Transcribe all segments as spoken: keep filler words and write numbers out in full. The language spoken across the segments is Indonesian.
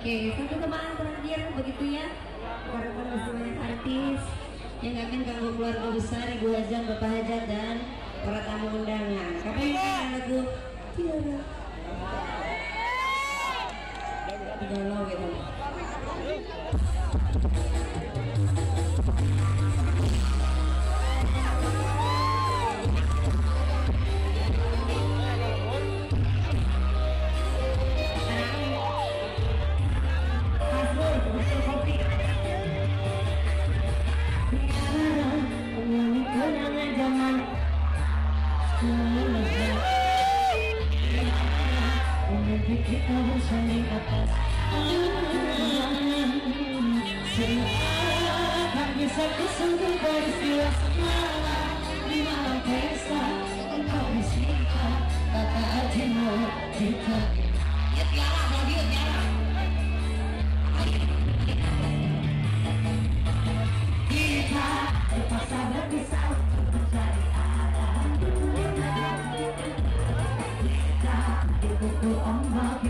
Oke, satu teman terakhir begitu ya. Karena kan masih banyak artis yang akan ganggu keluarga besar, Ibu Hajat, Bapak Hajat, dan para tamu undangan. Kapan yang lagu Tiara? Galau gitu. Kita bersanding atas tak bisa kusungguh peristiwa semalam di malam pesta engkau bisikan kata hatimu kita ya tiara lagi ya tiara kita terpaksa berpisah untuk mencari arah kita dipukul ombak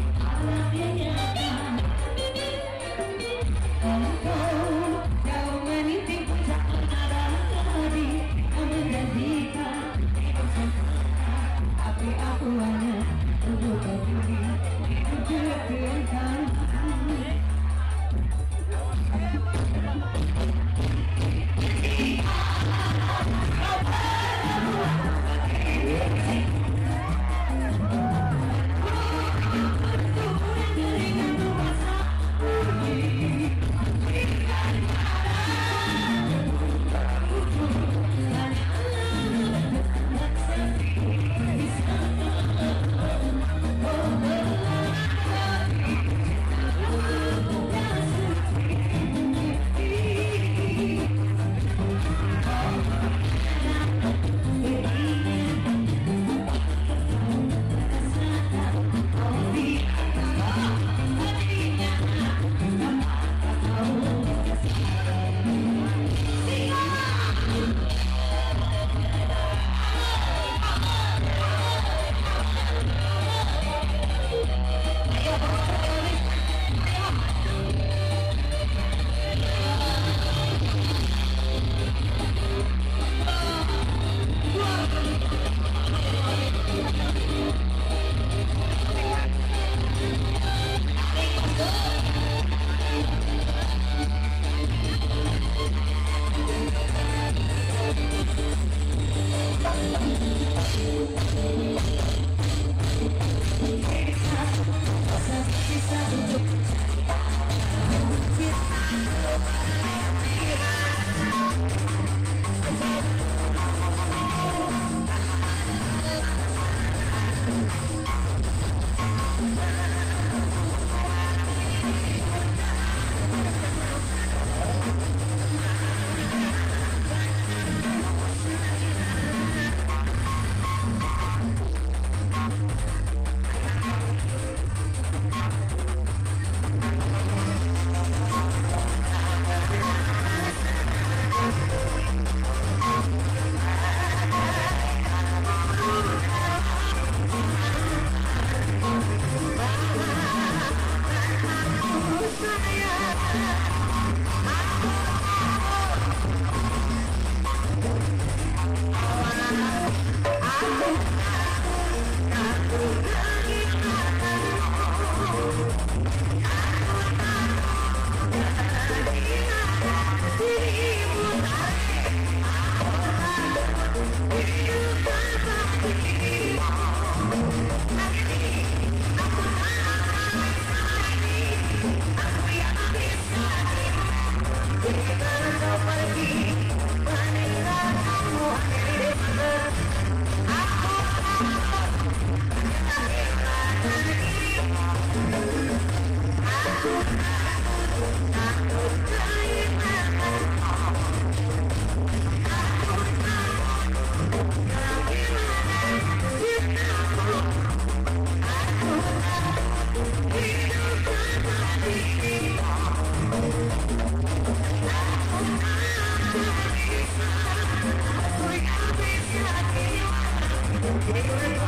We're